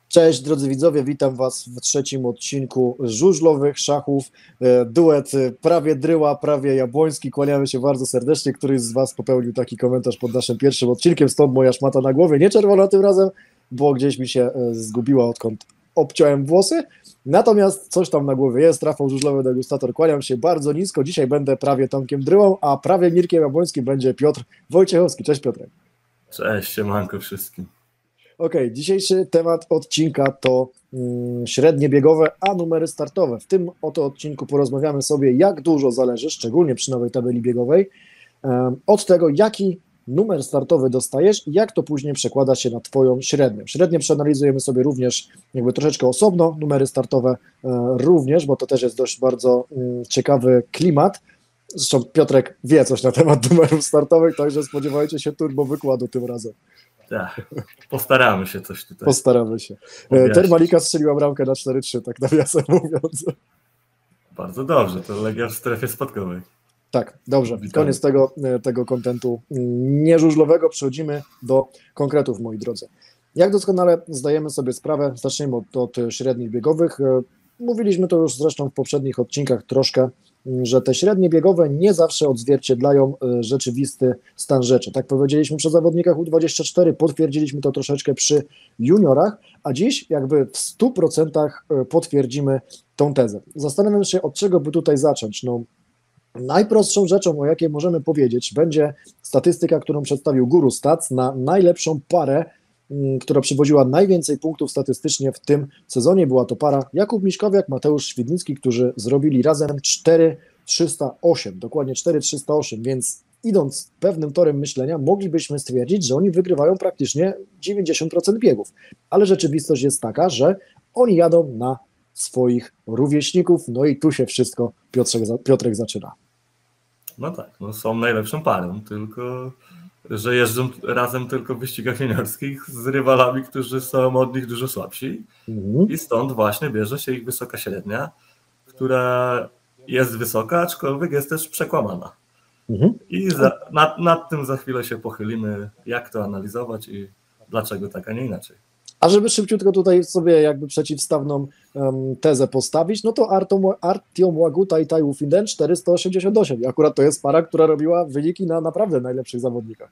Cześć drodzy widzowie, witam Was w trzecim odcinku żużlowych szachów. Duet prawie Dryła, prawie Jabłoński. Kłaniamy się bardzo serdecznie. Któryś z Was popełnił taki komentarz pod naszym pierwszym odcinkiem, stąd moja szmata na głowie. Nie czerwona tym razem, bo gdzieś mi się zgubiła, odkąd obciąłem włosy. Natomiast coś tam na głowie jest. Rafał Żużlowy Degustator. Kłaniam się bardzo nisko. Dzisiaj będę prawie Tomkiem Dryłą, a prawie Mirkiem Jabłońskim będzie Piotr Wojciechowski. Cześć Piotrek. Cześć, siemanko wszystkim. Okej, dzisiejszy temat odcinka to średnie biegowe, a numery startowe. W tym oto odcinku porozmawiamy sobie, jak dużo zależy, szczególnie przy nowej tabeli biegowej, od tego, jaki numer startowy dostajesz i jak to później przekłada się na Twoją średnią. Średnie przeanalizujemy sobie również jakby troszeczkę osobno, numery startowe również, bo to też jest dość bardzo ciekawy klimat. Zresztą Piotrek wie coś na temat numerów startowych, także spodziewajcie się turbo wykładu tym razem. Tak, postaramy się coś tutaj. Postaramy się. Termalika strzeliła bramkę na 4-3, tak nawiasem mówiąc. Bardzo dobrze, to Legia w strefie spadkowej. Tak, dobrze. Koniec tego kontentu nieżużlowego. Przechodzimy do konkretów, moi drodzy. Jak doskonale zdajemy sobie sprawę, zaczniemy od średnich biegowych. Mówiliśmy to już zresztą w poprzednich odcinkach troszkę, że te średnie biegowe nie zawsze odzwierciedlają rzeczywisty stan rzeczy. Tak powiedzieliśmy przy zawodnikach U24, potwierdziliśmy to troszeczkę przy juniorach, a dziś jakby w 100% potwierdzimy tą tezę. Zastanawiam się, od czego by tutaj zacząć. No, najprostszą rzeczą, o jakiej możemy powiedzieć, będzie statystyka, którą przedstawił Guru Stats na najlepszą parę, która przywoziła najwięcej punktów statystycznie w tym sezonie. Była to para Jakub Miśkowiak, Mateusz Świdnicki, którzy zrobili razem 4,308, dokładnie 4,308, więc idąc pewnym torem myślenia, moglibyśmy stwierdzić, że oni wygrywają praktycznie 90% biegów, ale rzeczywistość jest taka, że oni jadą na swoich rówieśników, no i tu się wszystko Piotrek zaczyna. No tak, no są najlepszą parą, tylko że jeżdżą razem tylko w wyścigach juniorskich z rywalami, którzy są od nich dużo słabsi i stąd właśnie bierze się ich wysoka średnia, która jest wysoka, aczkolwiek jest też przekłamana. I nad tym za chwilę się pochylimy, jak to analizować i dlaczego tak, a nie inaczej. A żeby szybciutko tutaj sobie jakby przeciwstawną tezę postawić, no to Artiom Łaguta i Taiwu Finden 488. I akurat to jest para, która robiła wyniki na naprawdę najlepszych zawodnikach.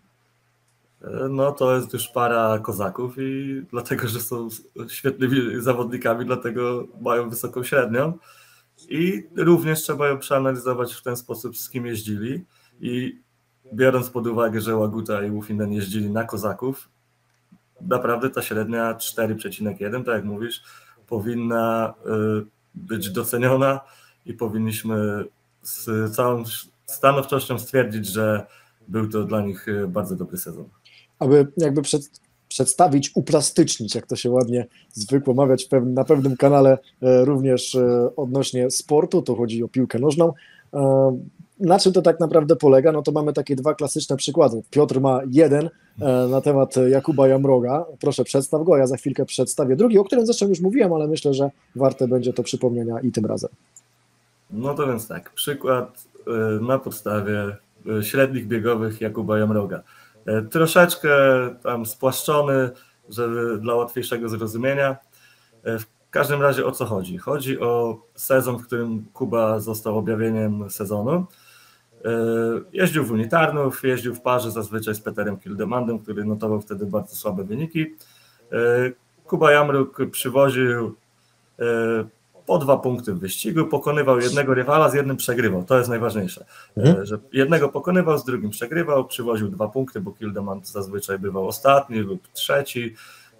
No to jest już para kozaków i dlatego, że są świetnymi zawodnikami, dlatego mają wysoką średnią. I również trzeba ją przeanalizować w ten sposób, z kim jeździli. I biorąc pod uwagę, że Łaguta i Wufinden jeździli na kozaków, naprawdę ta średnia 4,1, tak jak mówisz, powinna być doceniona i powinniśmy z całą stanowczością stwierdzić, że był to dla nich bardzo dobry sezon. Aby jakby przedstawić, uplastycznić, jak to się ładnie zwykło mawiać na pewnym kanale również odnośnie sportu, to chodzi o piłkę nożną. Na czym to tak naprawdę polega? No to mamy takie dwa klasyczne przykłady. Piotr ma jeden na temat Jakuba Jamroga. Proszę, przedstaw go, a ja za chwilkę przedstawię drugi, o którym zresztą już mówiłem, ale myślę, że warte będzie to przypomnienia i tym razem. No to więc tak, przykład na podstawie średnich biegowych Jakuba Jamroga. Troszeczkę tam spłaszczony, żeby dla łatwiejszego zrozumienia. W każdym razie o co chodzi? Chodzi o sezon, w którym Kuba został objawieniem sezonu. Jeździł w Unitarnów, jeździł w parze zazwyczaj z Peterem Kildemandem, który notował wtedy bardzo słabe wyniki. Kuba Jamruk przywoził po 2 punkty w wyścigu, pokonywał jednego rywala, z jednym przegrywał. To jest najważniejsze, że jednego pokonywał, z drugim przegrywał, przywoził 2 punkty, bo Kildemand zazwyczaj bywał ostatni lub trzeci.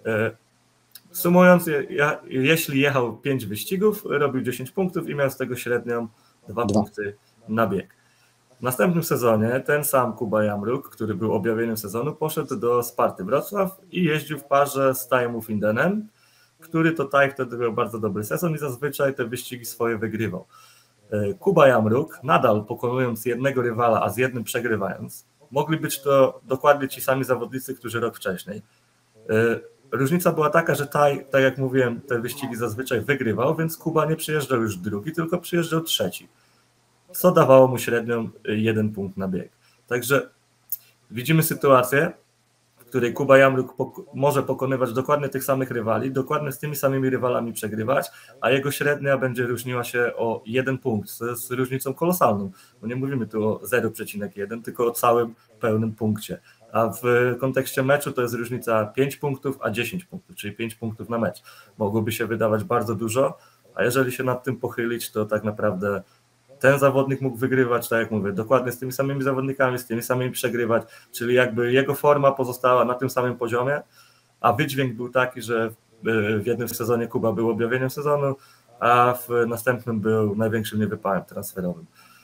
Sumując, jeśli jechał 5 wyścigów, robił 10 punktów i miał z tego średnią 2 punkty na bieg. W następnym sezonie ten sam Kuba Jamruk, który był objawieniem sezonu, poszedł do Sparty Wrocław i jeździł w parze z Taiwem Findenem, który to wtedy miał bardzo dobry sezon i zazwyczaj te wyścigi swoje wygrywał. Kuba Jamruk, nadal pokonując jednego rywala, a z jednym przegrywając, mogli być to dokładnie ci sami zawodnicy, którzy rok wcześniej. Różnica była taka, że tak jak mówiłem, te wyścigi zazwyczaj wygrywał, więc Kuba nie przyjeżdżał już drugi, tylko przyjeżdżał trzeci, co dawało mu średnią 1 punkt na bieg. Także widzimy sytuację, w w której Kuba Jamruk może pokonywać dokładnie tych samych rywali, dokładnie z tymi samymi rywalami przegrywać, a jego średnia będzie różniła się o 1 punkt. To jest różnicą kolosalną, bo nie mówimy tu o 0,1, tylko o całym pełnym punkcie. A w kontekście meczu to jest różnica 5 punktów, a 10 punktów, czyli 5 punktów na mecz. Mogłoby się wydawać bardzo dużo, a jeżeli się nad tym pochylić, to tak naprawdę ten zawodnik mógł wygrywać, tak jak mówię, dokładnie z tymi samymi zawodnikami, z tymi samymi przegrywać, czyli jakby jego forma pozostała na tym samym poziomie, a wydźwięk był taki, że w jednym sezonie Kuba był objawieniem sezonu, a w następnym był największym niewypałem transferowym.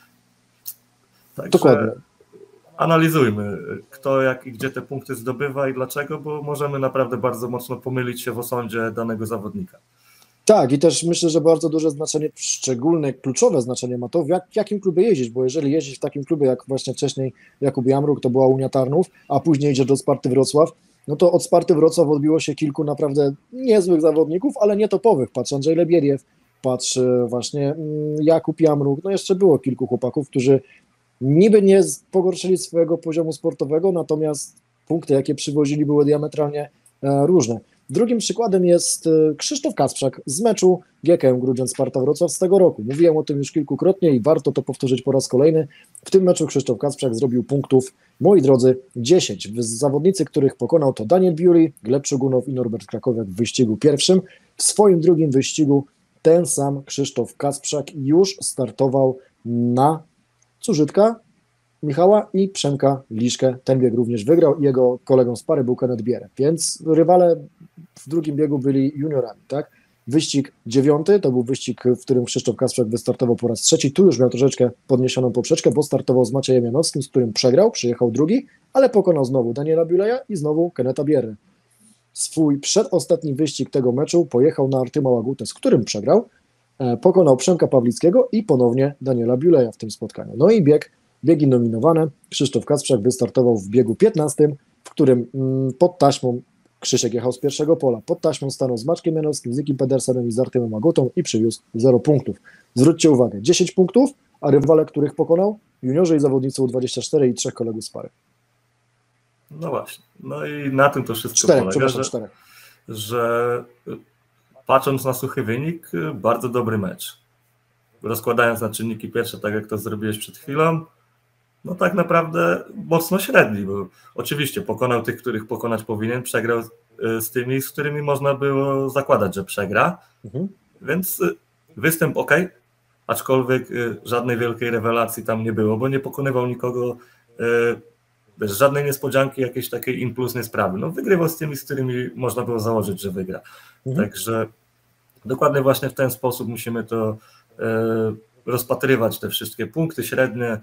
Także Dokładnie. analizujmy, kto jak i gdzie te punkty zdobywa i dlaczego, bo możemy naprawdę bardzo mocno pomylić się w osądzie danego zawodnika. Tak, i też myślę, że bardzo duże znaczenie, szczególne, kluczowe znaczenie ma to, w jakim klubie jeździć, bo jeżeli jeździć w takim klubie, jak właśnie wcześniej Jakub Jamruk, to była Unia Tarnów, a później idziesz do Sparty Wrocław, no to od Sparty Wrocław odbiło się kilku naprawdę niezłych zawodników, ale nie topowych. Patrz Andrzej Lebieriew, patrz właśnie Jakub Jamruk, no jeszcze było kilku chłopaków, którzy niby nie pogorszyli swojego poziomu sportowego, natomiast punkty, jakie przywozili, były diametralnie różne. Drugim przykładem jest Krzysztof Kasprzak z meczu GKM Grudziądz-Sparta Wrocław z tego roku. Mówiłem o tym już kilkukrotnie i warto to powtórzyć po raz kolejny. W tym meczu Krzysztof Kasprzak zrobił punktów, moi drodzy, 10. Zawodnicy, których pokonał, to Daniel Biuli, Gleb Czugunow i Norbert Krakowiak w wyścigu pierwszym. W swoim drugim wyścigu ten sam Krzysztof Kasprzak już startował na Cużytka, Michała i Przemka Liszkę. Ten bieg również wygrał i jego kolegą z pary był Kenneth Bierę, więc rywale w drugim biegu byli juniorami, tak? Wyścig 9 to był wyścig, w którym Krzysztof Kasprzak wystartował po raz trzeci. Tu już miał troszeczkę podniesioną poprzeczkę, bo startował z Maciejem Janowskim, z którym przegrał, przyjechał drugi, ale pokonał znowu Daniela Biuleja i znowu Kennetha Bierę. Swój przedostatni wyścig tego meczu pojechał na Artyma Łagutę, z którym przegrał, pokonał Przemka Pawlickiego i ponownie Daniela Biuleja w tym spotkaniu. No i biegi nominowane. Krzysztof Kasprzak wystartował w biegu 15, w którym pod taśmą Krzysiek jechał z pierwszego pola, pod taśmą stanął z Maćkiem Janowskim, z Nikim Pedersenem i z Artymem Agutą i przywiózł 0 punktów. Zwróćcie uwagę, 10 punktów, a rywale, których pokonał, juniorzy i zawodnicy U24 i 3 kolegów z pary. No właśnie. No i na tym to wszystko 4, polega, przepraszam, 4. że patrząc na suchy wynik, bardzo dobry mecz. Rozkładając na czynniki pierwsze, tak jak to zrobiłeś przed chwilą, no tak naprawdę mocno średni, bo oczywiście pokonał tych, których pokonać powinien, przegrał z tymi, z którymi można było zakładać, że przegra, więc występ ok, aczkolwiek żadnej wielkiej rewelacji tam nie było, bo nie pokonywał nikogo, bez żadnej niespodzianki, jakiejś takiej impulsnej sprawy. No wygrywał z tymi, z którymi można było założyć, że wygra. Także dokładnie właśnie w ten sposób musimy to rozpatrywać, te wszystkie punkty średnie,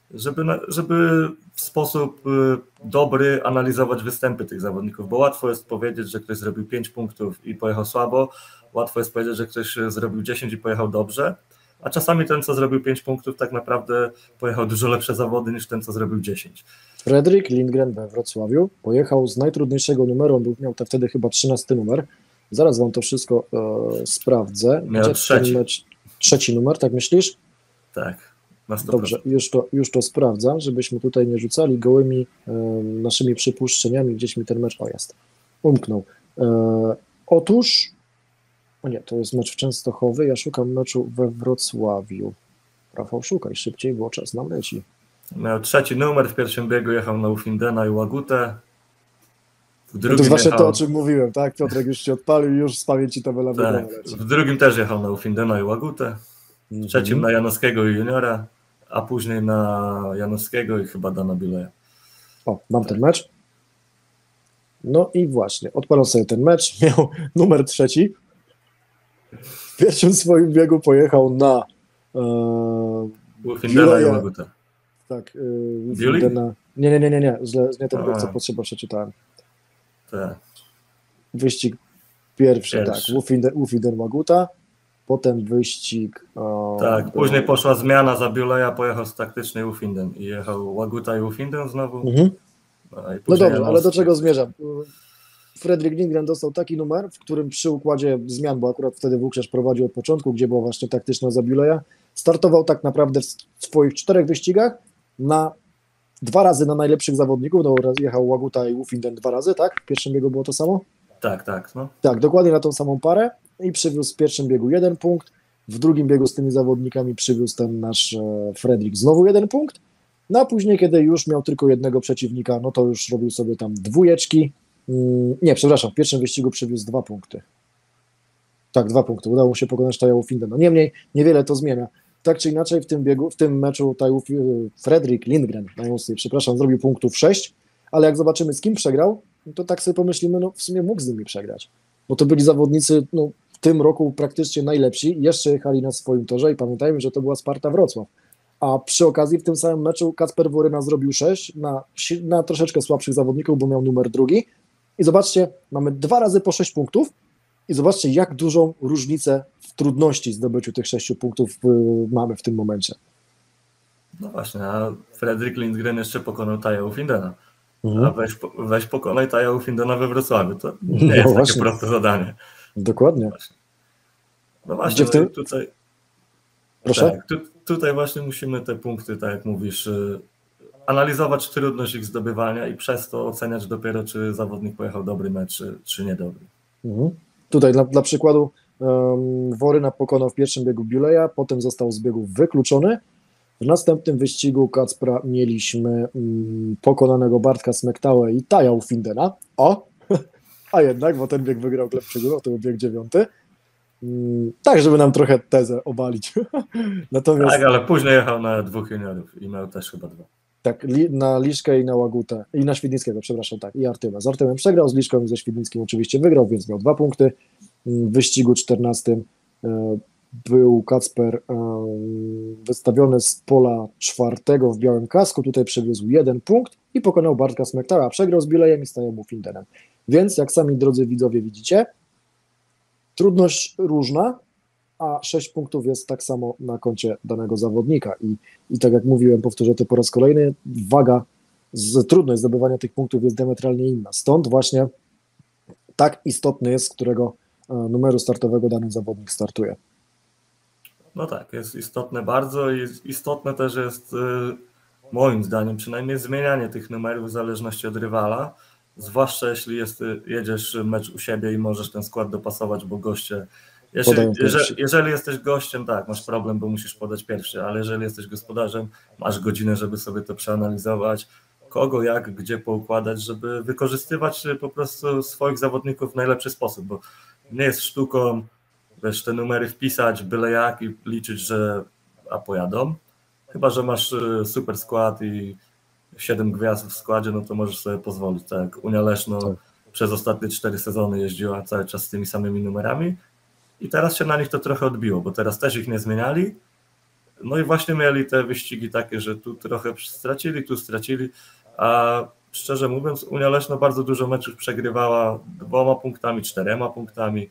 żeby w sposób dobry analizować występy tych zawodników, bo łatwo jest powiedzieć, że ktoś zrobił 5 punktów i pojechał słabo, łatwo jest powiedzieć, że ktoś zrobił 10 i pojechał dobrze, a czasami ten, co zrobił 5 punktów, tak naprawdę pojechał dużo lepsze zawody niż ten, co zrobił 10. Fredrik Lindgren we Wrocławiu pojechał z najtrudniejszego numeru, on miał wtedy chyba 13 numer, zaraz wam to wszystko sprawdzę. Miał trzeci numer, tak myślisz? Tak. Dobrze, już to sprawdzam, żebyśmy tutaj nie rzucali gołymi naszymi przypuszczeniami, gdzieś mi ten mecz, umknął. Otóż, to jest mecz w Częstochowie, ja szukam meczu we Wrocławiu. Rafał, szukaj szybciej, bo czas nam leci. Miał 3 numer, w pierwszym biegu jechał na Ufindena i Łagutę. To jest właśnie to, o czym mówiłem, tak? Piotrek już się odpalił i już z pamięci tabela tak. W drugim też jechał na Ufindena i Łagutę. W trzecim na Janowskiego i Juniora, a później na Janowskiego i chyba Dana Bileja. Mam ten mecz. No i właśnie, odpalam sobie ten mecz, miał numer 3. W pierwszym swoim biegu pojechał na Ufindena i Łagutę. Tak, Ufindena. Nie, nie ten bieg, co potrzeba przeczytałem. Tak. Wyścig pierwszy. Tak, Ufinden Łaguta. Potem wyścig... Tak, później poszła zmiana za Biuleja, pojechał z taktycznej Ufinden i jechał Łaguta i Ufinden znowu. No dobrze, ale do czego zmierzam? Fredrik Lindgren dostał taki numer, w którym przy układzie zmian, bo akurat wtedy Łukasz prowadził od początku, gdzie była właśnie taktyczna za Biuleja, startował tak naprawdę w swoich 4 wyścigach na 2 razy na najlepszych zawodników, no jechał Łaguta i Ufinden 2 razy, tak? W pierwszym biegu było to samo? Tak, no. Tak, dokładnie na tą samą parę i przywiózł w pierwszym biegu 1 punkt, w drugim biegu z tymi zawodnikami przywiózł ten nasz Fredrik znowu 1 punkt, no a później, kiedy już miał tylko jednego przeciwnika, no to już robił sobie tam dwójeczki, nie, przepraszam, w pierwszym wyścigu przywiózł 2 punkty. Tak, 2 punkty, udało mu się pokonać Taja Ufinden. No niemniej, niewiele to zmienia. Tak czy inaczej w tym biegu, w tym meczu Fredrik Lindgren, najmocniej, przepraszam, zrobił punktów 6, ale jak zobaczymy, z kim przegrał, no to tak sobie pomyślimy, no w sumie mógł z nimi przegrać, bo to byli zawodnicy, no w tym roku praktycznie najlepsi, jeszcze jechali na swoim torze i pamiętajmy, że to była Sparta Wrocław, a przy okazji w tym samym meczu Kacper Woryna zrobił 6 na troszeczkę słabszych zawodników, bo miał numer drugi i zobaczcie, mamy 2 razy po 6 punktów i zobaczcie, jak dużą różnicę w trudności zdobyciu tych 6 punktów mamy w tym momencie. No właśnie, a Fredrik Lindgren jeszcze pokonał Taja Ufindena. A weź pokonaj Taja Ufindena we Wrocławiu. To nie jest takie proste zadanie. Dokładnie. No właśnie, tutaj... Proszę? Tak, tutaj właśnie musimy te punkty, tak jak mówisz, analizować trudność ich zdobywania i przez to oceniać dopiero, czy zawodnik pojechał dobry mecz, czy niedobry. Tutaj dla przykładu Woryna pokonał w pierwszym biegu Biuleja, potem został z biegów wykluczony. W następnym wyścigu Kacpra mieliśmy pokonanego Bartka Smektałę i Taja Ufindena. A jednak, bo ten bieg wygrał Gleb Przygóra, to był bieg 9. Tak, żeby nam trochę tezę obalić. Natomiast, tak, ale później jechał na 2 juniorów i miał też chyba 2. Tak, na Liszkę i na Łagutę, i na Świdnickiego, przepraszam, tak, i Artyma. Z Artymem przegrał, z Liszką i ze Świdnickim oczywiście wygrał, więc miał 2 punkty. W wyścigu 14 był Kacper wystawiony z pola 4 w białym kasku, tutaj przywiózł 1 punkt i pokonał Bartka Smektara, przegrał z Bilejem i Tajem Ufindenem. Więc jak sami drodzy widzowie widzicie, trudność różna, a 6 punktów jest tak samo na koncie danego zawodnika i tak jak mówiłem, powtórzę to po raz kolejny, trudność zdobywania tych punktów jest diametralnie inna, stąd właśnie tak istotny jest, z którego numeru startowego dany zawodnik startuje. No tak, jest istotne bardzo i istotne też jest moim zdaniem przynajmniej zmienianie tych numerów w zależności od rywala, zwłaszcza jeśli jedziesz mecz u siebie i możesz ten skład dopasować, bo goście, jeżeli jesteś gościem, tak, masz problem, bo musisz podać pierwszy, ale jeżeli jesteś gospodarzem, masz godzinę, żeby sobie to przeanalizować, kogo, jak, gdzie poukładać, żeby wykorzystywać po prostu swoich zawodników w najlepszy sposób, bo nie jest sztuką, wiesz, te numery wpisać byle jak i liczyć, że pojadą, chyba że masz super skład i 7 gwiazd w składzie, no to możesz sobie pozwolić, tak, Unia Leszno przez ostatnie 4 sezony jeździła cały czas z tymi samymi numerami i teraz się na nich to trochę odbiło, bo teraz też ich nie zmieniali, no i właśnie mieli te wyścigi takie, że tu trochę stracili, tu stracili, a szczerze mówiąc Unia Leszno bardzo dużo meczów przegrywała 2 punktami, 4 punktami,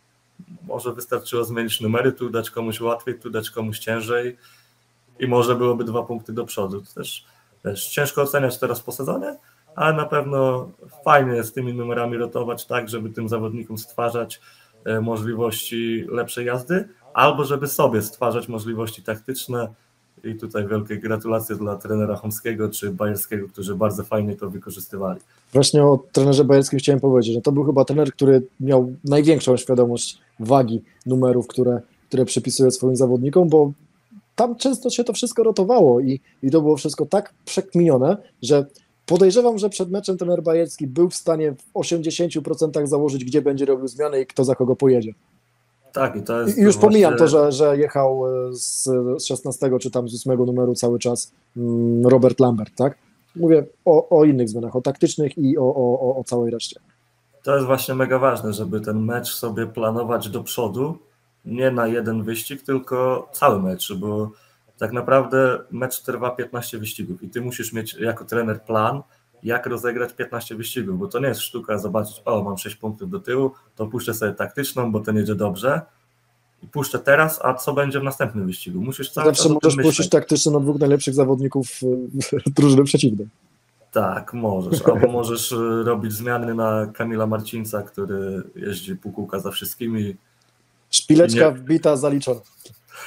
może wystarczyło zmienić numery, tu dać komuś łatwiej, tu dać komuś ciężej i może byłoby 2 punkty do przodu. To też ciężko oceniać teraz po sezonie, ale na pewno fajnie jest z tymi numerami rotować tak, żeby tym zawodnikom stwarzać możliwości lepszej jazdy, albo żeby sobie stwarzać możliwości taktyczne i tutaj wielkie gratulacje dla trenera Chomskiego czy Bajerskiego, którzy bardzo fajnie to wykorzystywali. Właśnie o trenerze Bajerskim chciałem powiedzieć, że to był chyba trener, który miał największą świadomość wagi numerów, które przypisuje swoim zawodnikom, bo tam często się to wszystko rotowało i to było wszystko tak przekminione, że podejrzewam, że przed meczem trener Bajerski był w stanie w 80% założyć, gdzie będzie robił zmiany i kto za kogo pojedzie. Tak, i to jest. I już pomijam to, że jechał z 16 czy tam z 8 numeru cały czas Robert Lambert, tak? Mówię o innych zmianach, o taktycznych i o całej reszcie. To jest właśnie mega ważne, żeby ten mecz sobie planować do przodu, nie na jeden wyścig, tylko cały mecz, bo tak naprawdę mecz trwa 15 wyścigów i ty musisz mieć jako trener plan, jak rozegrać 15 wyścigów, bo to nie jest sztuka zobaczyć, mam 6 punktów do tyłu, to puszczę sobie taktyczną, bo ten jedzie dobrze i puszczę teraz, a co będzie w następnym wyścigu? Musisz cały Zawsze możesz puścić taktyczną na 2 najlepszych zawodników drużyny przeciwnej. Tak, możesz, albo możesz robić zmiany na Kamila Marcinca, który jeździ pół kółka za wszystkimi. Szpileczka wbita, zaliczona.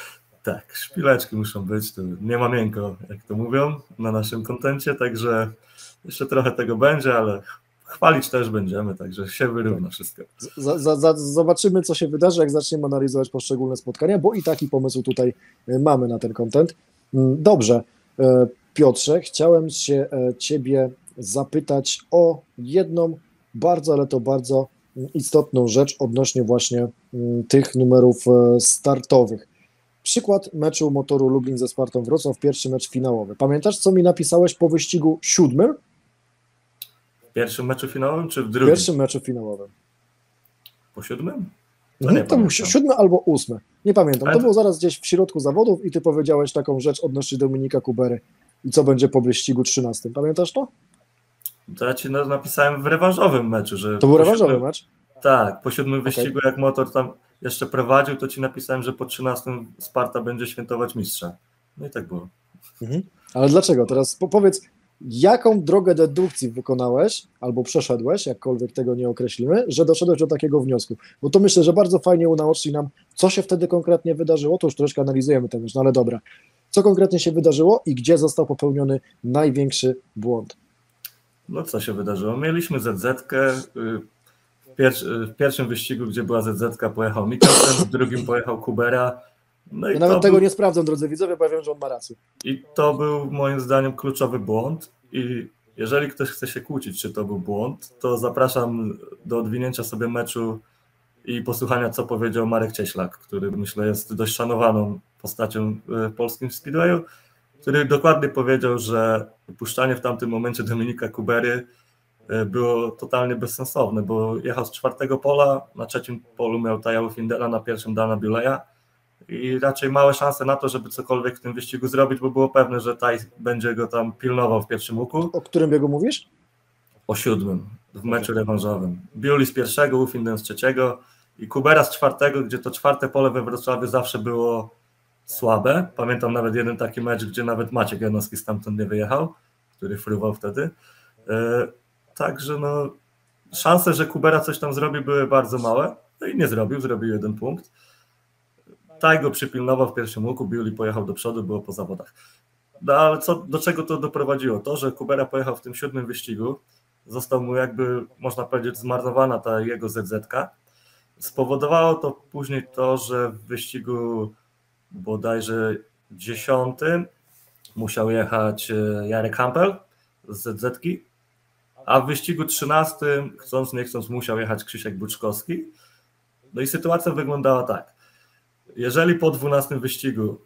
Tak, szpileczki muszą być, to nie ma miękko, jak to mówią na naszym kontencie, także jeszcze trochę tego będzie, ale chwalić też będziemy, także się wyrówna wszystko. Zobaczymy, co się wydarzy, jak zaczniemy analizować poszczególne spotkania, bo i taki pomysł tutaj mamy na ten content. Dobrze, Piotrze, chciałem się Ciebie zapytać o jedną bardzo, ale to bardzo istotną rzecz odnośnie właśnie tych numerów startowych. Przykład meczu Motoru Lublin ze Spartą Wrocław, pierwszy mecz finałowy. Pamiętasz, co mi napisałeś po wyścigu 7? W pierwszym meczu finałowym, czy w W drugim? pierwszym meczu finałowym. Po 7? To był 7 albo 8. Nie pamiętam. To było zaraz gdzieś w środku zawodów i ty powiedziałeś taką rzecz odnośnie Dominika Kubery i co będzie po wyścigu 13. Pamiętasz to? To ja ci napisałem w rewanżowym meczu, że... To był rewanżowy mecz? Tak, po 7 wyścigu, jak Motor tam jeszcze prowadził, to ci napisałem, że po 13 Sparta będzie świętować mistrza. No i tak było. Ale dlaczego? Teraz powiedz, jaką drogę dedukcji wykonałeś albo przeszedłeś, jakkolwiek tego nie określimy, że doszedłeś do takiego wniosku? Bo to myślę, że bardzo fajnie unaoczni nam, co się wtedy konkretnie wydarzyło. To już troszkę analizujemy ten mecz, no ale dobra. Co konkretnie się wydarzyło i gdzie został popełniony największy błąd? No co się wydarzyło? Mieliśmy ZZ-kę. W pierwszym wyścigu, gdzie była ZZ-ka, pojechał Mikkelsen, w drugim pojechał Kubera. No ja nawet tego nie sprawdzę, drodzy widzowie, bo ja wiem, że on ma rację. I to był moim zdaniem kluczowy błąd i jeżeli ktoś chce się kłócić, czy to był błąd, to zapraszam do odwinięcia sobie meczu i posłuchania, co powiedział Marek Cieślak, który myślę jest dość szanowaną postacią w polskim speedwayu, który dokładnie powiedział, że wypuszczanie w tamtym momencie Dominika Kubery było totalnie bezsensowne, bo jechał z 4. pola, na 3. polu miał Taja Findela, na 1. Dana Bileya i raczej małe szanse na to, żeby cokolwiek w tym wyścigu zrobić, bo było pewne, że Taj będzie go tam pilnował w pierwszym łuku. O którym biegu mówisz? O 7, w meczu rewanżowym. Biuli z 1., Ufinden z 3. i Kubera z 4., gdzie to 4. pole we Wrocławiu zawsze było słabe. Pamiętam nawet jeden taki mecz, gdzie nawet Maciek Janowski stamtąd nie wyjechał, który fruwał wtedy. Także no, szanse, że Kubera coś tam zrobi, były bardzo małe. No i nie zrobił 1 punkt. Taj go przypilnował w pierwszym łuku, Biuli pojechał do przodu, było po zawodach. No ale do czego to doprowadziło? To, że Kubera pojechał w tym 7. wyścigu, został mu jakby, można powiedzieć, zmarnowana ta jego ZZ-ka. Spowodowało to później to, że w wyścigu bodajże 10. musiał jechać Jarek Hampel z ZZ-ki, a w wyścigu 13, chcąc nie chcąc, musiał jechać Krzysiek Buczkowski. No i sytuacja wyglądała tak. Jeżeli po 12 wyścigu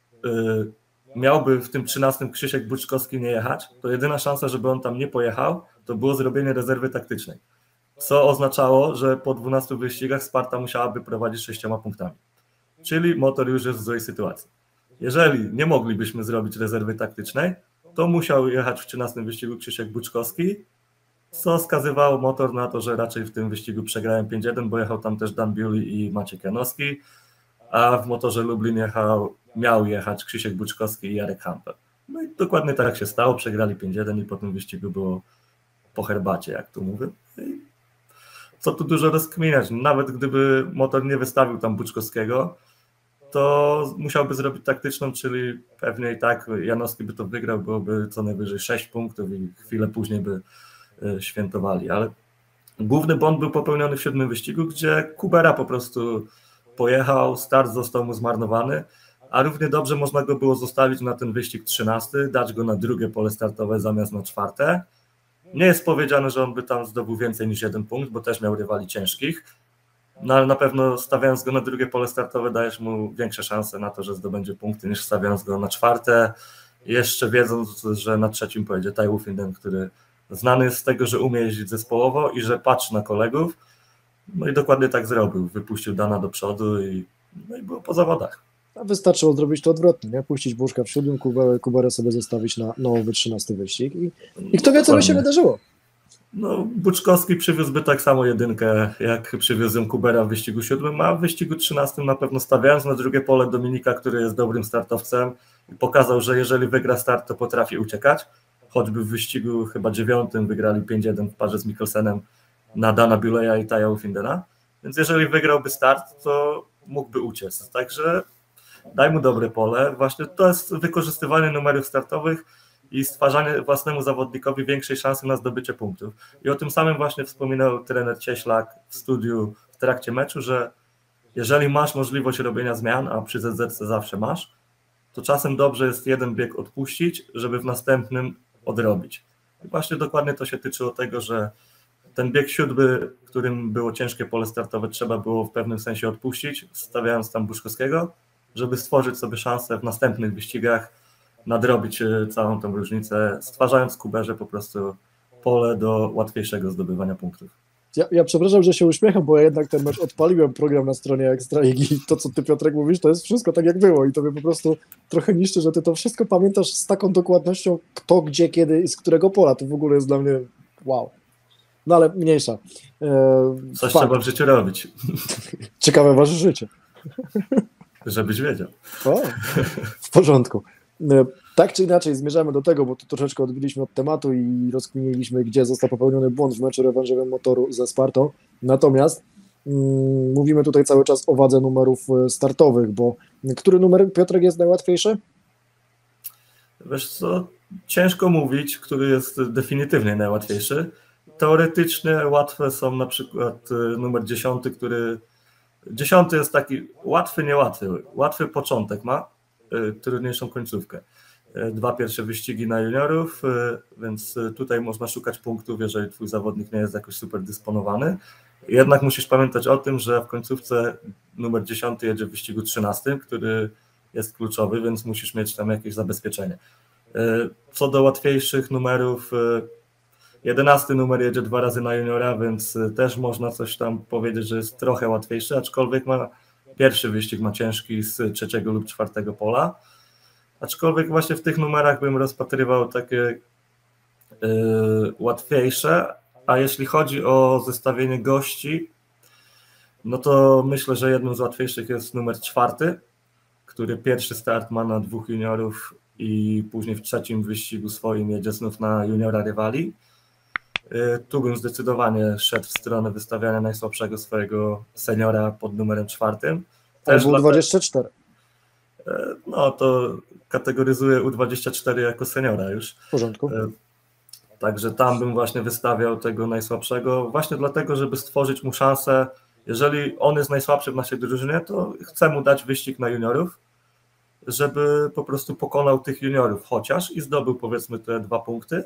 miałby w tym 13 Krzysiek Buczkowski nie jechać, to jedyna szansa, żeby on tam nie pojechał, to było zrobienie rezerwy taktycznej. Co oznaczało, że po 12 wyścigach Sparta musiałaby prowadzić 6 punktami. Czyli Motor już jest w złej sytuacji. Jeżeli nie moglibyśmy zrobić rezerwy taktycznej, to musiał jechać w 13 wyścigu Krzysiek Buczkowski, co skazywało Motor na to, że raczej w tym wyścigu przegrałem 5-1, bo jechał tam też Dan Biuli i Maciek Janowski, a w Motorze Lublin miał jechać Krzysiek Buczkowski i Jarek Hampel. No i dokładnie tak się stało, przegrali 5-1 i po tym wyścigu było po herbacie, jak tu mówię. I co tu dużo rozkminiać, nawet gdyby Motor nie wystawił tam Buczkowskiego, to musiałby zrobić taktyczną, czyli pewnie i tak Janowski by to wygrał, byłoby co najwyżej 6 punktów i chwilę później by świętowali, ale główny błąd był popełniony w 7. wyścigu, gdzie Kubera po prostu pojechał, start został mu zmarnowany, a równie dobrze można go było zostawić na ten wyścig 13, dać go na 2. pole startowe zamiast na 4. Nie jest powiedziane, że on by tam zdobył więcej niż 1 punkt, bo też miał rywali ciężkich, no ale na pewno stawiając go na 2. pole startowe dajesz mu większe szanse na to, że zdobędzie punkty, niż stawiając go na 4. Jeszcze wiedząc, że na 3. pojedzie Taj Ufinden, który znany jest z tego, że umie jeździć zespołowo i że patrzy na kolegów. No i dokładnie tak zrobił. Wypuścił Dana do przodu i było po zawodach. A wystarczyło zrobić to odwrotnie, nie? Puścić Buszka w 7, Kuberę sobie zostawić na nowy 13 wyścig i kto wie, co by się wydarzyło. No, Buczkowski przywiózłby tak samo 1, jak przywiózł ją Kubera w wyścigu 7, a w wyścigu 13 na pewno stawiając na 2. pole Dominika, który jest dobrym startowcem, pokazał, że jeżeli wygra start, to potrafi uciekać. Choćby w wyścigu chyba 9 wygrali 5-1 w parze z Mikkelsenem na Dana Bileya i Taja Ufindena. Więc jeżeli wygrałby start, to mógłby uciec. Także daj mu dobre pole. Właśnie to jest wykorzystywanie numerów startowych i stwarzanie własnemu zawodnikowi większej szansy na zdobycie punktów. I o tym samym właśnie wspominał trener Cieślak w studiu w trakcie meczu, że jeżeli masz możliwość robienia zmian, a przy ZZC zawsze masz, to czasem dobrze jest jeden bieg odpuścić, żeby w następnym odrobić. I właśnie dokładnie to się tyczyło tego, że ten bieg 7, którym było ciężkie pole startowe, trzeba było w pewnym sensie odpuścić, stawiając tam Buszkowskiego, żeby stworzyć sobie szansę w następnych wyścigach nadrobić całą tą różnicę, stwarzając Kuberze po prostu pole do łatwiejszego zdobywania punktów. Ja przepraszam, że się uśmiecham, bo ja jednak ten mecz odpaliłem program na stronie Ekstraligi i to, co ty, Piotrek, mówisz, to jest wszystko tak, jak było i to mnie po prostu trochę niszczy, że ty to wszystko pamiętasz z taką dokładnością, kto, gdzie, kiedy i z którego pola. To w ogóle jest dla mnie wow. No ale mniejsza. Coś trzeba w życiu robić. Ciekawe wasze życie. Żebyś wiedział. O, w porządku. Tak czy inaczej zmierzamy do tego, bo tu troszeczkę odbiliśmy od tematu i rozkminiliśmy, gdzie został popełniony błąd w meczu rewanżowym Motoru ze Spartą. Natomiast mówimy tutaj cały czas o wadze numerów startowych, bo który numer, Piotrek, jest najłatwiejszy? Wiesz co, ciężko mówić, który jest definitywnie najłatwiejszy. Teoretycznie łatwe są na przykład numer 10, który 10 jest taki łatwy, niełatwy. Łatwy początek ma, trudniejszą końcówkę. 2 pierwsze wyścigi na juniorów, więc tutaj można szukać punktów, jeżeli twój zawodnik nie jest jakoś super dysponowany. Jednak musisz pamiętać o tym, że w końcówce numer 10 jedzie w wyścigu 13, który jest kluczowy, więc musisz mieć tam jakieś zabezpieczenie. Co do łatwiejszych numerów, 11 numer jedzie 2 razy na juniora, więc też można coś tam powiedzieć, że jest trochę łatwiejszy, aczkolwiek pierwszy wyścig ma ciężki z 3 lub 4 pola. Aczkolwiek właśnie w tych numerach bym rozpatrywał takie łatwiejsze, a jeśli chodzi o zestawienie gości, no to myślę, że jednym z łatwiejszych jest numer 4, który pierwszy start ma na 2 juniorów i później w 3 wyścigu swoim jedzie znów na juniora rywali. Tu bym zdecydowanie szedł w stronę wystawiania najsłabszego swojego seniora pod numerem 4. Też U24. No to kategoryzuję U24 jako seniora już. W porządku. Także tam bym właśnie wystawiał tego najsłabszego, właśnie dlatego, żeby stworzyć mu szansę, jeżeli on jest najsłabszy w naszej drużynie, to chcę mu dać wyścig na juniorów, żeby po prostu pokonał tych juniorów chociaż i zdobył powiedzmy te 2 punkty.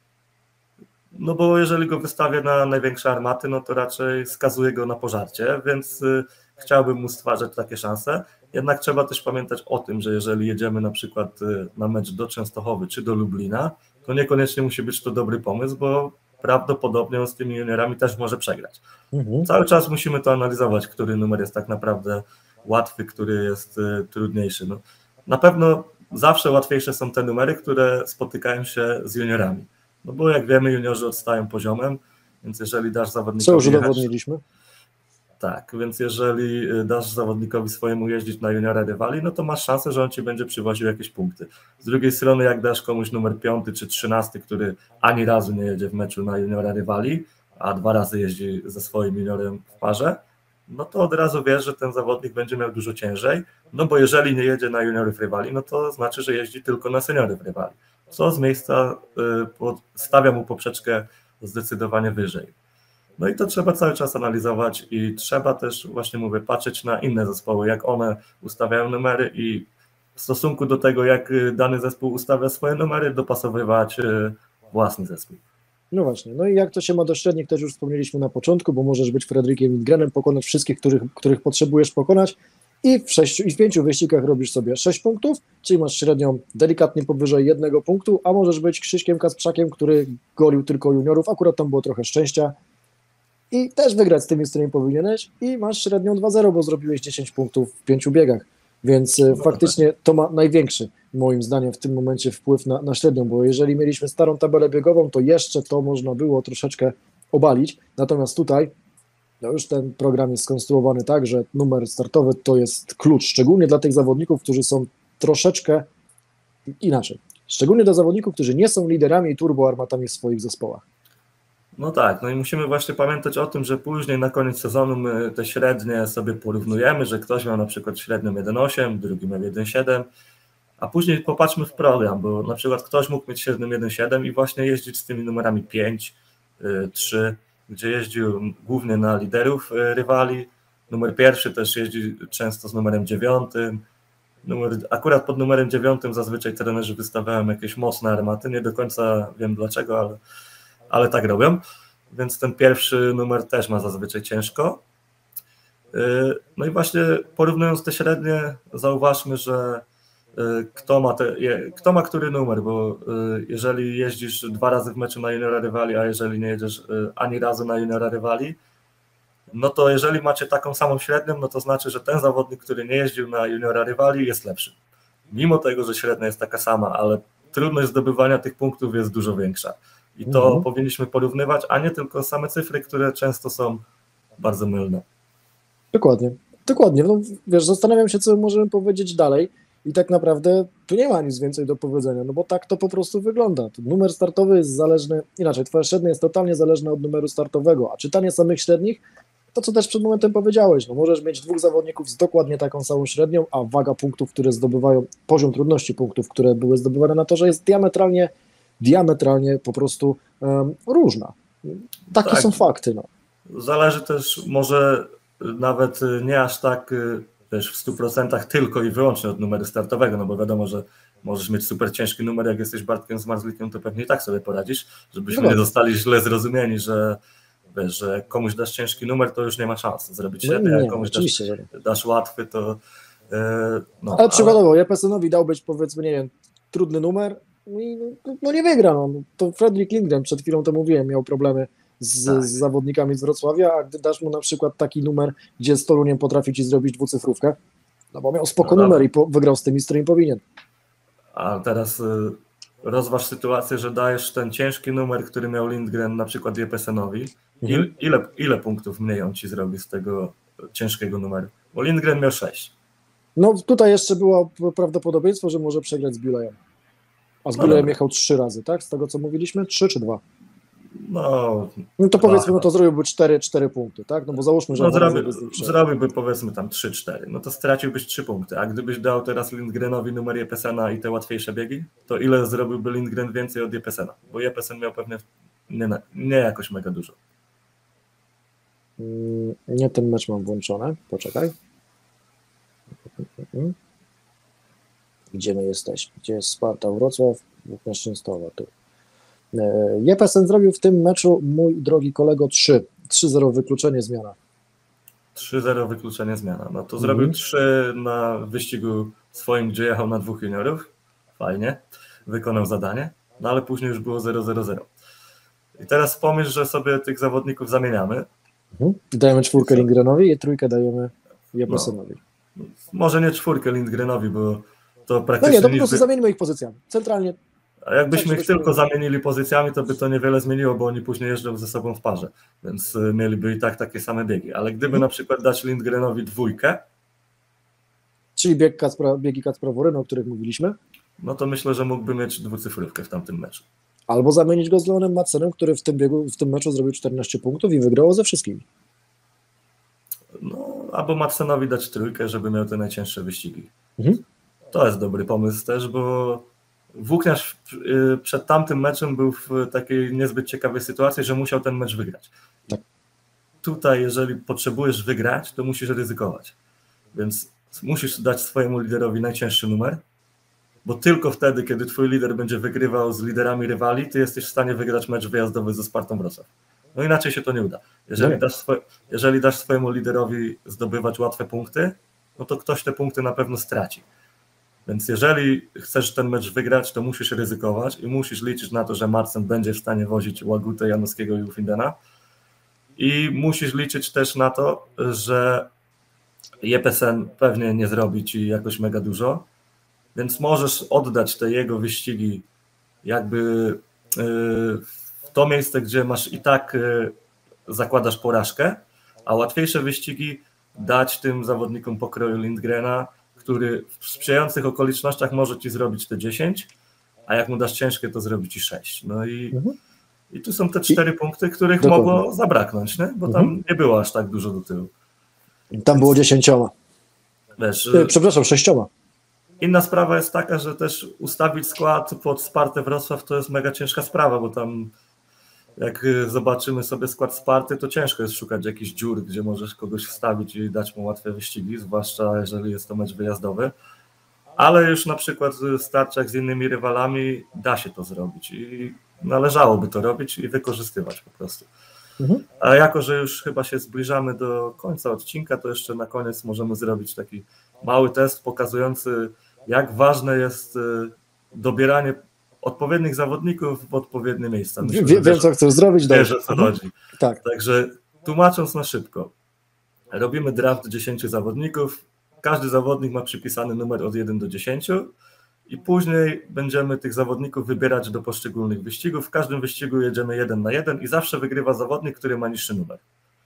No bo jeżeli go wystawię na największe armaty, no to raczej skazuję go na pożarcie, więc chciałbym mu stwarzać takie szanse. Jednak trzeba też pamiętać o tym, że jeżeli jedziemy na przykład na mecz do Częstochowy czy do Lublina, to niekoniecznie musi być to dobry pomysł, bo prawdopodobnie on z tymi juniorami też może przegrać. Cały czas musimy to analizować, który numer jest tak naprawdę łatwy, który jest trudniejszy. No, na pewno zawsze łatwiejsze są te numery, które spotykają się z juniorami. No bo jak wiemy, juniorzy odstają poziomem, więc jeżeli dasz zawodnikowi... Co już udowodniliśmy? Tak, więc jeżeli dasz zawodnikowi swojemu jeździć na juniora rywali, no to masz szansę, że on ci będzie przywoził jakieś punkty. Z drugiej strony, jak dasz komuś numer 5 czy 13, który ani razu nie jedzie w meczu na juniora rywali, a 2 razy jeździ ze swoim juniorem w parze, no to od razu wiesz, że ten zawodnik będzie miał dużo ciężej, no bo jeżeli nie jedzie na juniorów rywali, no to znaczy, że jeździ tylko na seniorów rywali, co z miejsca stawia mu poprzeczkę zdecydowanie wyżej. No i to trzeba cały czas analizować i trzeba też, właśnie mówię, patrzeć na inne zespoły, jak one ustawiają numery i w stosunku do tego, jak dany zespół ustawia swoje numery, dopasowywać własny zespół. No właśnie, no i jak to się ma do średnich, też już wspomnieliśmy na początku, bo możesz być Fredrikiem Lindgrenem, pokonać wszystkich, których potrzebujesz pokonać i w 5 wyścigach robisz sobie 6 punktów, czyli masz średnią delikatnie powyżej 1 punktu, a możesz być Krzyśkiem Kasprzakiem, który golił tylko juniorów, akurat tam było trochę szczęścia i też wygrać z tymi, z którymi powinieneś i masz średnią 2-0, bo zrobiłeś 10 punktów w 5 biegach, więc faktycznie to ma największy, moim zdaniem, w tym momencie wpływ na średnią, bo jeżeli mieliśmy starą tabelę biegową, to jeszcze to można było troszeczkę obalić, natomiast tutaj no już ten program jest skonstruowany tak, że numer startowy to jest klucz, szczególnie dla tych zawodników, którzy są troszeczkę inaczej, szczególnie dla zawodników, którzy nie są liderami i turboarmatami w swoich zespołach. No tak, no i musimy właśnie pamiętać o tym, że później na koniec sezonu my te średnie sobie porównujemy, że ktoś miał na przykład średnią 1,8, drugi miał 1,7, a później popatrzmy w program, bo na przykład ktoś mógł mieć średnią 1,7 i właśnie jeździć z tymi numerami 5, 3, gdzie jeździł głównie na liderów rywali. Numer pierwszy też jeździ często z numerem 9. Akurat pod numerem 9 zazwyczaj trenerzy wystawiają jakieś mocne armaty, nie do końca wiem dlaczego, ale tak robią, więc ten pierwszy numer też ma zazwyczaj ciężko. No i właśnie porównując te średnie, zauważmy, że kto ma który numer, bo jeżeli jeździsz 2 razy w meczu na juniora rywali, a jeżeli nie jedziesz ani razu na juniora rywali, no to jeżeli macie taką samą średnią, no to znaczy, że ten zawodnik, który nie jeździł na juniora rywali, jest lepszy. Mimo tego, że średnia jest taka sama, ale trudność zdobywania tych punktów jest dużo większa. I to powinniśmy porównywać, a nie tylko same cyfry, które często są bardzo mylne. Dokładnie. No, wiesz, zastanawiam się, co możemy powiedzieć dalej i tak naprawdę tu nie ma nic więcej do powiedzenia, no bo tak to po prostu wygląda. Numer startowy jest zależny, inaczej, twoja średnia jest totalnie zależna od numeru startowego, a czytanie samych średnich, to co też przed momentem powiedziałeś, no możesz mieć 2 zawodników z dokładnie taką samą średnią, a waga punktów, które zdobywają, poziom trudności punktów, które były zdobywane na torze jest diametralnie po prostu różna. Takie są fakty. No. Zależy też może nawet nie aż tak wiesz, w 100% tylko i wyłącznie od numeru startowego, no bo wiadomo, że możesz mieć super ciężki numer, jak jesteś Bartkiem Zmarzlikiem, to pewnie i tak sobie poradzisz, żebyśmy nie zostali źle zrozumieni, że wiesz, że komuś dasz ciężki numer, to już nie ma szans zrobić średnie, a jak komuś dasz łatwy, to ale przykładowo, Jeppesenowi dał być, powiedzmy, nie wiem, trudny numer, no nie wygra, no. To Fredrik Lindgren, przed chwilą to mówiłem, miał problemy z zawodnikami z Wrocławia, a gdy dasz mu na przykład taki numer, gdzie z Toruniem potrafi ci zrobić 2-cyfrówkę, no bo miał spoko numer i wygrał z tymi, z którymi powinien. A teraz rozważ sytuację, że dajesz ten ciężki numer, który miał Lindgren na przykład Jeppesenowi, ile punktów mniej on ci zrobi z tego ciężkiego numeru? Bo Lindgren miał 6. No tutaj jeszcze było prawdopodobieństwo, że może przegrać z Bühlejem. A z Bühlejem jechał 3 razy, tak? Z tego co mówiliśmy? 3 czy 2? No to powiedzmy, no to zrobiłby 4 punkty, tak? No bo załóżmy, że... zrobiłby powiedzmy tam 3-4, no to straciłbyś 3 punkty, a gdybyś dał teraz Lindgrenowi numer Jeppesena i te łatwiejsze biegi, to ile zrobiłby Lindgren więcej od Jeppesena? Bo Jeppesen miał pewnie nie jakoś mega dużo. Nie, ten mecz mam włączony, poczekaj. Gdzie my jesteśmy? Gdzie jest Sparta Wrocław? Łukasz Częstochowa, tu. Jeppesen zrobił w tym meczu, mój drogi kolego, 3-0 wykluczenie, zmiana. 3-0 wykluczenie, zmiana. No to zrobił 3 na wyścigu swoim, gdzie jechał na 2 juniorów. Fajnie, wykonał zadanie, no ale później już było 0-0-0. I teraz pomyśl, że sobie tych zawodników zamieniamy. Dajemy 4 Lindgrenowi i 3 dajemy Jeppesenowi. No, może nie 4 Lindgrenowi, bo to praktycznie... No nie, to po prostu zamienimy ich pozycjami. Centralnie. A jakbyśmy ich tylko zamienili pozycjami, to by to niewiele zmieniło, bo oni później jeżdżą ze sobą w parze, więc mieliby i tak takie same biegi. Ale gdyby na przykład dać Lindgrenowi 2, czyli biegi Kacpra Woryny, o których mówiliśmy, no to myślę, że mógłby mieć 2-cyfrówkę w tamtym meczu. Albo zamienić go z Leonem Madsenem, który w tym meczu zrobił 14 punktów i wygrał ze wszystkimi. No, albo Madsenowi dać 3, żeby miał te najcięższe wyścigi. To jest dobry pomysł też, bo Włókniarz przed tamtym meczem był w takiej niezbyt ciekawej sytuacji, że musiał ten mecz wygrać. Tak. Tutaj, jeżeli potrzebujesz wygrać, to musisz ryzykować. Więc musisz dać swojemu liderowi najcięższy numer, bo tylko wtedy, kiedy twój lider będzie wygrywał z liderami rywali, ty jesteś w stanie wygrać mecz wyjazdowy ze Spartą Wrocław. No inaczej się to nie uda. Jeżeli dasz swojemu liderowi zdobywać łatwe punkty, no to ktoś te punkty na pewno straci. Więc jeżeli chcesz ten mecz wygrać, to musisz ryzykować i musisz liczyć na to, że Madsen będzie w stanie wozić Łagutę, Janowskiego i Ufindena. I musisz liczyć też na to, że Jeppesen pewnie nie zrobi ci jakoś mega dużo, więc możesz oddać te jego wyścigi jakby w to miejsce, gdzie masz i tak zakładasz porażkę, a łatwiejsze wyścigi dać tym zawodnikom pokroju Lindgrena, który w sprzyjających okolicznościach może ci zrobić te 10, a jak mu dasz ciężkie, to zrobi ci 6. No i I tu są te 4 punkty, których Dokładnie. mogło zabraknąć, nie? Bo tam nie było aż tak dużo do tyłu. Tam było 10. Wiesz, Przepraszam, 6. inna sprawa jest taka, że też ustawić skład pod Spartę Wrocław to jest mega ciężka sprawa, bo tam jak zobaczymy sobie skład Sparty, to ciężko jest szukać jakichś dziur, gdzie możesz kogoś wstawić i dać mu łatwe wyścigi, zwłaszcza jeżeli jest to mecz wyjazdowy. Ale już na przykład w starciach z innymi rywalami da się to zrobić i należałoby to robić i wykorzystywać po prostu. A jako, że już chyba się zbliżamy do końca odcinka, to jeszcze na koniec możemy zrobić taki mały test pokazujący, jak ważne jest dobieranie odpowiednich zawodników w odpowiednie miejsca. Myślę, Wiem, co chcesz zrobić. Wiesz, o co chodzi. Tak. Także tłumacząc na szybko, robimy draft 10 zawodników, każdy zawodnik ma przypisany numer od 1 do 10 i później będziemy tych zawodników wybierać do poszczególnych wyścigów. W każdym wyścigu jedziemy 1 na 1 i zawsze wygrywa zawodnik, który ma niższy numer.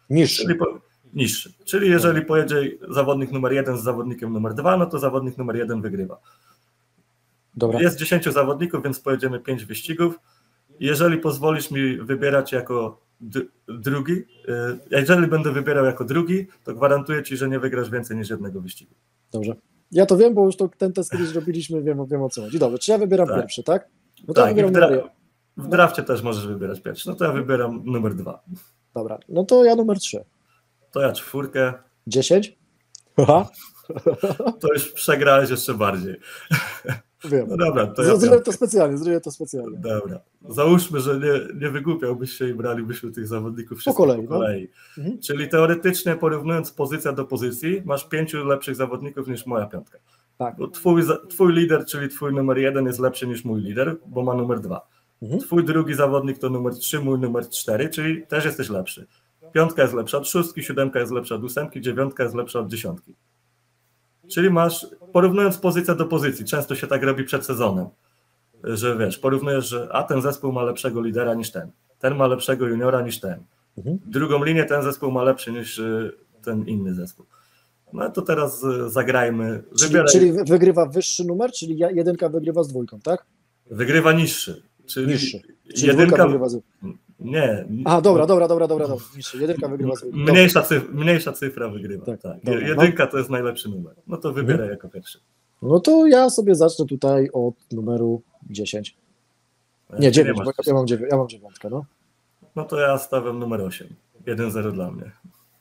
Niższy. Czyli jeżeli pojedzie zawodnik numer 1 z zawodnikiem numer 2, no to zawodnik numer 1 wygrywa. Dobra. Jest 10 zawodników, więc pojedziemy 5 wyścigów. Jeżeli pozwolisz mi wybierać jako drugi, jeżeli będę wybierał jako drugi, to gwarantuję Ci, że nie wygrasz więcej niż jednego wyścigu. Dobrze. Ja to wiem, bo już ten test kiedyś zrobiliśmy, wiem o co chodzi. Dobrze, czy ja wybieram pierwszy, tak? No to ja w drafcie też możesz wybierać pierwszy. No to ja wybieram numer 2. Dobra, no to ja numer 3. To ja 4. 10? Aha. To już przegrałeś jeszcze bardziej. Wiem. No dobra, to ja zrobię to specjalnie. Dobra. Załóżmy, że nie wygłupiałbyś się i bralibyśmy tych zawodników po kolei. No? Czyli teoretycznie porównując pozycja do pozycji, masz 5 lepszych zawodników niż moja 5. Tak. Bo twój lider, czyli twój numer 1 jest lepszy niż mój lider, bo ma numer 2. Twój drugi zawodnik to numer 3, mój numer 4, czyli też jesteś lepszy. 5 jest lepsza od 6, 7 jest lepsza od 8, 9 jest lepsza od 10. Czyli masz, porównując pozycję do pozycji, często się tak robi przed sezonem, że wiesz, porównujesz, że ten zespół ma lepszego lidera niż ten ma lepszego juniora niż ten. Drugą linię ten zespół ma lepszy niż ten inny zespół. No to teraz zagrajmy. Czyli wygrywa wyższy numer, czyli 1 wygrywa z 2, tak? Wygrywa niższy. Czyli niższy. Czyli 1 wygrywa z... Nie. Dobra. Niższy. 1 wygrywa z 2. Mniejsza cyfra wygrywa. Tak. Dobra, 1 to jest najlepszy numer. No to wybieraj jako pierwszy. No to ja sobie zacznę tutaj od numeru 10. Nie, 9, bo ja mam 9, no. No to ja stawiam numer 8. 1-0 dla mnie.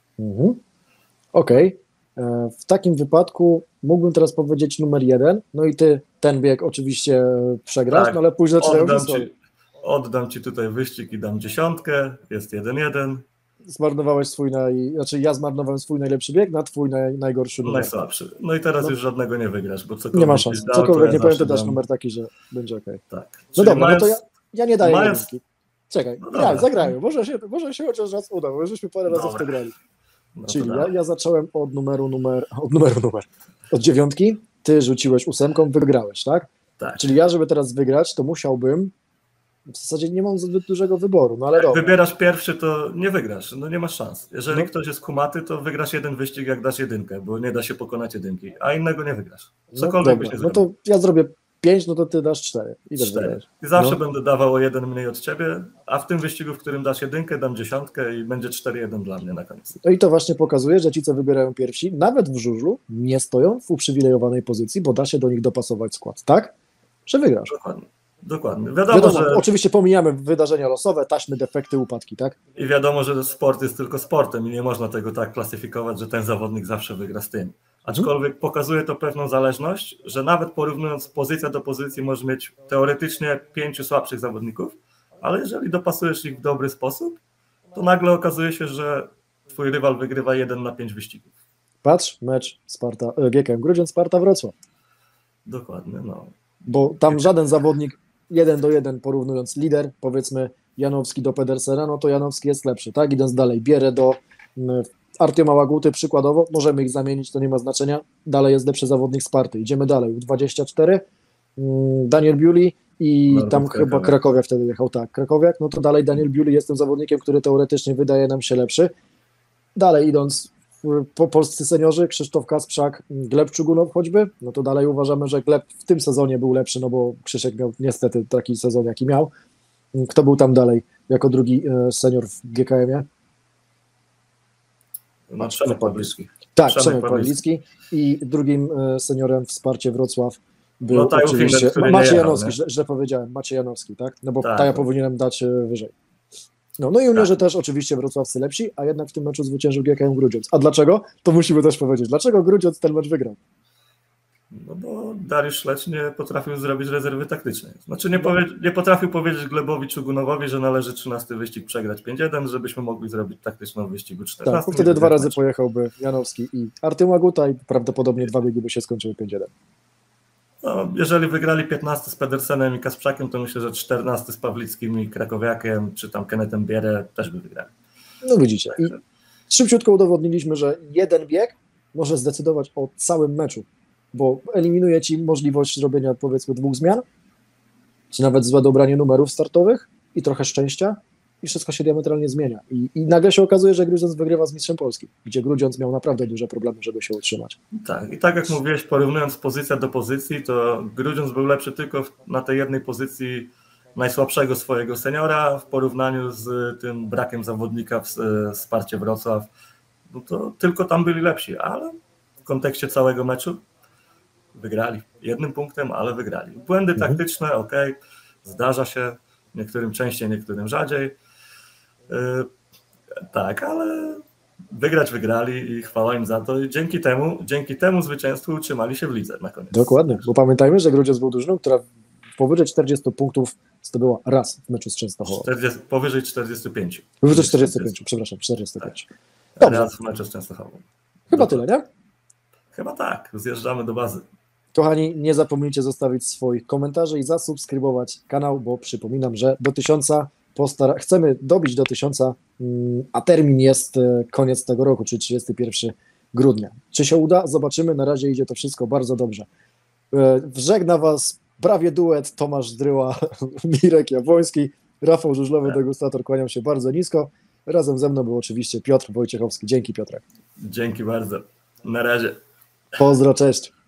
Okej. W takim wypadku mógłbym teraz powiedzieć numer 1, no i ty ten bieg oczywiście przegrasz, tak, no ale później zaczynają oddam ci tutaj wyścig i dam 10, jest 1-1. Zmarnowałeś ja zmarnowałem swój najlepszy bieg na twój najgorszy numer. Najsłabszy. No i teraz już żadnego nie wygrasz, bo cokolwiek nie ma szans. Cokolwiek nie powiem, to dasz numer taki, że będzie okej. Tak. No dobra, no to ja nie daję jedynki. Czekaj, no zagrajmy. Może się chociaż raz uda, bo żeśmy parę razy w to grali. No czyli ja zacząłem od numeru. Od 9, ty rzuciłeś 8, wygrałeś, tak? Tak. Czyli ja, żeby teraz wygrać, to musiałbym, w zasadzie nie mam zbyt dużego wyboru, no ale jak dobra. wybierasz pierwszy, to nie wygrasz, no nie masz szans. Jeżeli ktoś jest kumaty, to wygrasz jeden wyścig, jak dasz 1, bo nie da się pokonać 1, a innego nie wygrasz. Cokolwiek byś nie zrobił. No to ja zrobię 5, no to ty dasz 4. I 4. I zawsze będę dawał o 1 mniej od ciebie, a w tym wyścigu, w którym dasz 1, dam 10 i będzie 4-1 dla mnie na koniec. No i to właśnie pokazuje, że ci, co wybierają pierwsi, nawet w żużlu, nie stoją w uprzywilejowanej pozycji, bo da się do nich dopasować skład, tak? Że wygrasz. Dokładnie. Wiadomo, że... Oczywiście pomijamy wydarzenia losowe, taśmy, defekty, upadki, tak? I wiadomo, że sport jest tylko sportem i nie można tego tak klasyfikować, że ten zawodnik zawsze wygra z tym. Aczkolwiek pokazuje to pewną zależność, że nawet porównując pozycja do pozycji możesz mieć teoretycznie 5 słabszych zawodników, ale jeżeli dopasujesz ich w dobry sposób, to nagle okazuje się, że twój rywal wygrywa 1 na 5 wyścigów. Patrz, mecz GKM Grudziądz, Sparta Wrocław. Dokładnie, no. Bo tam żaden zawodnik 1-1 porównując lider, powiedzmy Janowski do Pedersena, no to Janowski jest lepszy, tak? Idąc dalej, Bierę do Artioma Łaguty przykładowo, możemy ich zamienić, to nie ma znaczenia, dalej jest lepszy zawodnik Sparty. Idziemy dalej, 24, Daniel Biuli i tam chyba Krakowiak wtedy jechał, tak, Krakowiak, no to dalej Daniel Biuli jest tym zawodnikiem, który teoretycznie wydaje nam się lepszy. Dalej idąc, polscy seniorzy, Krzysztof Kasprzak, Gleb Czugunow choćby, no to dalej uważamy, że Gleb w tym sezonie był lepszy, no bo Krzysiek miał niestety taki sezon, jaki miał. Kto był tam dalej? jako drugi senior w GKM-ie? No, Przemek Pawlicki. Tak, Przemek Pawlicki i drugim seniorem wsparcie Wrocław był oczywiście Maciej Janowski, źle powiedziałem, Maciej Janowski, tak? No bo tak, ja powinienem dać wyżej. No i juniorzy też oczywiście wrocławscy lepsi, a jednak w tym meczu zwyciężył GKM Grudziądz. A dlaczego? To musimy też powiedzieć. Dlaczego Grudziądz ten mecz wygrał? No bo Dariusz Szlecz nie potrafił zrobić rezerwy taktycznej. Znaczy nie potrafił powiedzieć Glebowi Czugunowowi, że należy 13 wyścig przegrać 5-1, żebyśmy mogli zrobić taktyczną w wyścigu 14. Tak, bo wtedy 2 razy pojechałby Janowski i Artem Łaguta i prawdopodobnie 2 biegi by się skończyły 5-1. No, jeżeli wygrali 15 z Pedersenem i Kasprzakiem, to myślę, że 14 z Pawlickim i Krakowiakiem, czy tam Kennethem Bierę też by wygrali. No widzicie. I szybciutko udowodniliśmy, że jeden bieg może zdecydować o całym meczu, bo eliminuje ci możliwość zrobienia powiedzmy 2 zmian, czy nawet złe dobranie numerów startowych i trochę szczęścia i wszystko się diametralnie zmienia. I nagle się okazuje, że Grudziądz wygrywa z mistrzem Polski, gdzie Grudziądz miał naprawdę duże problemy, żeby się utrzymać. Tak, i tak jak mówiłeś, porównując pozycja do pozycji, to Grudziądz był lepszy tylko na tej jednej pozycji najsłabszego swojego seniora w porównaniu z tym brakiem zawodnika w Sparcie Wrocław. No to tylko tam byli lepsi, ale w kontekście całego meczu wygrali. 1 punktem, ale wygrali. Błędy taktyczne, zdarza się, niektórym częściej, niektórym rzadziej. Tak, ale wygrali i chwała im za to. I dzięki temu zwycięstwu utrzymali się w lidze na koniec. Dokładnie, bo pamiętajmy, że Grudziądz był drużyną, która powyżej 40 punktów zdobyła raz w meczu z Częstochową. Powyżej 45. Powyżej 45, przepraszam, 45. Tak. Raz w meczu z Częstochową. Chyba tyle, nie? Chyba tak, zjeżdżamy do bazy. Kochani, nie zapomnijcie zostawić swoich komentarzy i zasubskrybować kanał, bo przypominam, że do 1000 chcemy dobić do 1000, a termin jest koniec tego roku, czyli 31 grudnia. Czy się uda? Zobaczymy. Na razie idzie to wszystko bardzo dobrze. Żegna Was prawie duet Tomasz Dryła, Mirek Jabłoński, Rafał Żużlowy, degustator. Kłaniam się bardzo nisko. Razem ze mną był oczywiście Piotr Wojciechowski. Dzięki, Piotrek. Dzięki bardzo. Na razie. Pozdro, cześć.